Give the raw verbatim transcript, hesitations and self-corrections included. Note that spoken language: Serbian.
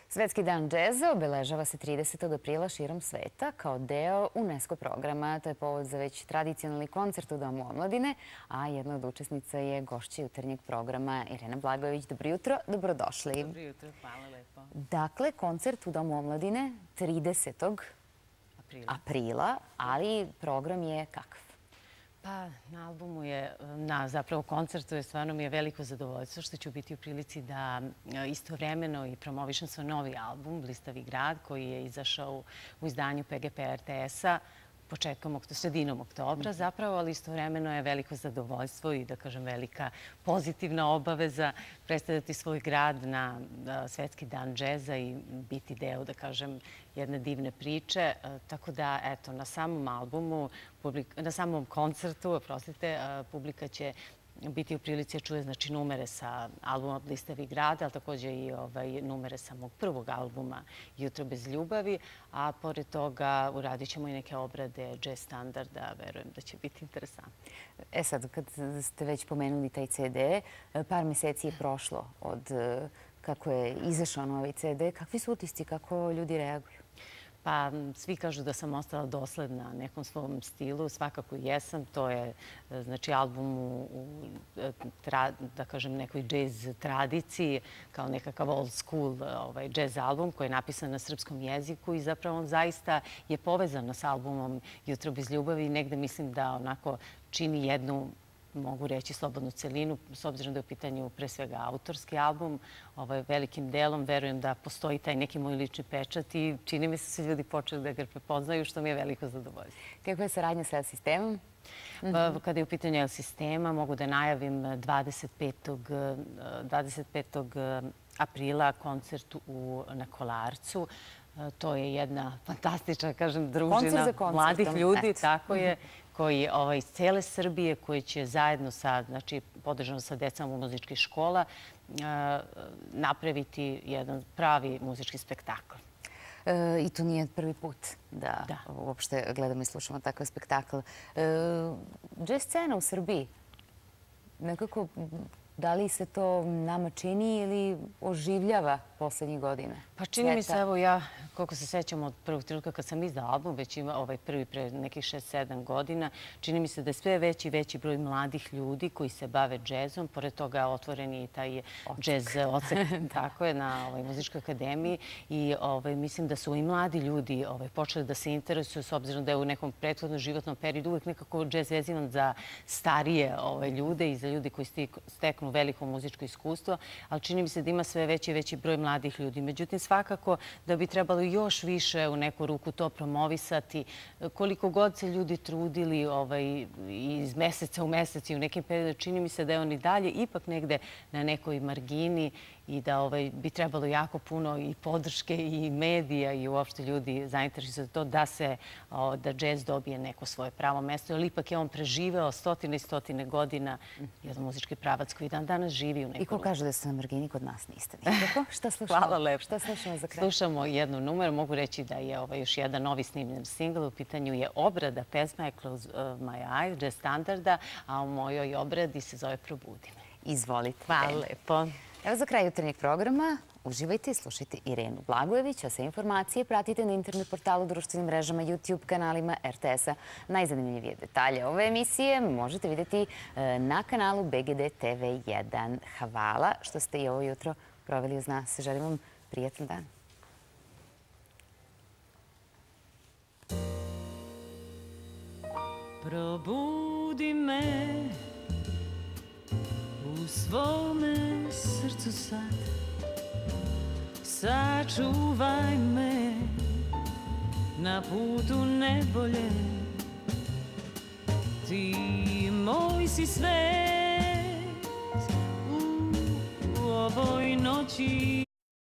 Svetski dan džeza obeležava se tridesetog aprila širom sveta kao deo UNESCO programa. To je povod za već tradicionalni koncert u Domu omladine, a jedna od učesnica je gošća jutarnjeg programa Irena Blagojević. Dobro jutro, dobrodošli. Dobro jutro, hvala lepo. Dakle, koncert u Domu omladine tridesetog aprila, ali program je kakav? Pa, na albumu je, na zapravo koncertu je stvarno mi je veliko zadovoljstvo što ću biti u prilici da istovremeno i promovišem svoj novi album Blistavi grad koji je izašao u izdanju P G P R T S-a početkom, sredinom oktobra zapravo, ali istovremeno je veliko zadovoljstvo i da kažem velika pozitivna obaveza predstavljati svoj grad na Svetski dan džeza i biti deo, da kažem, jedne divne priče. Tako da, eto, na samom albumu, na samom koncertu, oprostite, publika će biti u prilici da čuje znači numere sa albuma Blistavi grad, ali takođe i numere sa mog prvog albuma Jutro bez ljubavi, a pored toga uradit ćemo i neke obrade džez standarda, verujem da će biti interesantno. E sad, kad ste već pomenuli taj C D, par meseci je prošlo od kako je izašao novi C D. Kakvi su utisci, kako ljudi reaguju? Pa, svi kažu da sam ostala dosledna nekom svom stilu. Svakako jesam. To je, znači, album u, da kažem, nekoj džez tradiciji, kao nekakav old school džez album koji je napisan na srpskom jeziku i zapravo on zaista je povezan s albumom Jutro bez ljubavi i negde mislim da onako čini jednu, mogu reći, slobodnu celinu, s obzirom da je u pitanju pre svega autorski album. Velikim delom verujem da postoji taj neki moj lični pečat i čini mi se da su ljudi počeli da ga prepoznaju, što mi je veliko zadovoljstvo. Kako je saradnja sa El-Sistemom? Kada je u pitanju El-Sistema, mogu da najavim dvadeset petog aprila koncert na Kolarcu. To je jedna fantastična, kažem, družina mladih ljudi, tako je, koji iz cele Srbije, koji će zajedno sa, znači, podržano sa decama muzičkih škola, napraviti jedan pravi muzički spektakl. I to nije prvi put da uopšte gledamo i slušamo takav spektakl. Džez scena u Srbiji, nekako, da li se to nama čini ili oživljava poslednjih godina? Pa čini mi se, evo ja, koliko se sećam od prvog trenutka kad sam izdala album, već ima ovaj prvi pre nekih šest sedam godina, čini mi se da je sve veći i veći broj mladih ljudi koji se bave džezom, pored toga otvoren je i taj džez odsek, tako je, na Muzičkoj akademiji i mislim da su i mladi ljudi počeli da se interesuju, s obzirom da je u nekom prethodnom životnom periodu uvek nekako džez vezivan za starije ljude i za ljude koji steknu veliko muzičko iskustvo, ali čini mi se da ima sve veći i veći broj mladih ljudi. Međutim, svakako da bi trebalo još više u neku ruku to promovisati. Koliko god se ljudi trudili iz meseca u mesec i u nekim periodu, čini mi se da je on i dalje ipak negde na nekoj margini i da bi trebalo jako puno i podrške i medija i uopšte ljudi zainteresuju za to da se, da džez dobije neko svoje pravo mesto, jer ipak je on preživeo stotine i stotine godina, jedan muzički pravac koji dan danas živi u nekom... I ko kaže da ste na margini, kod nas niste nikako? Šta slušamo? Hvala lepo. Šta slušamo za kraj? Slušamo jednu numeru. Mogu reći da je još jedan novi snimljen singl. U pitanju je obrada pesma Close My Eyes, džez standarda, a u mojoj obradi se zove Probudi me. Izvolite. Hvala lepo. Evo za kraj jutarnjeg programa. Uživajte i slušajte Irenu Blagojević, a sve informacije pratite na internet portalu, društvenim mrežama, YouTube kanalima R T S-a. Najzanimljivije detalje ove emisije možete vidjeti na kanalu B G D T V jedan. Hvala što ste i ovo jutro proveli uz nas. Želim vam prijatan dan. Probudi me u svome srcu sad, sačuvaj me na putu nebolje. Ti moj si svet u ovoj noći.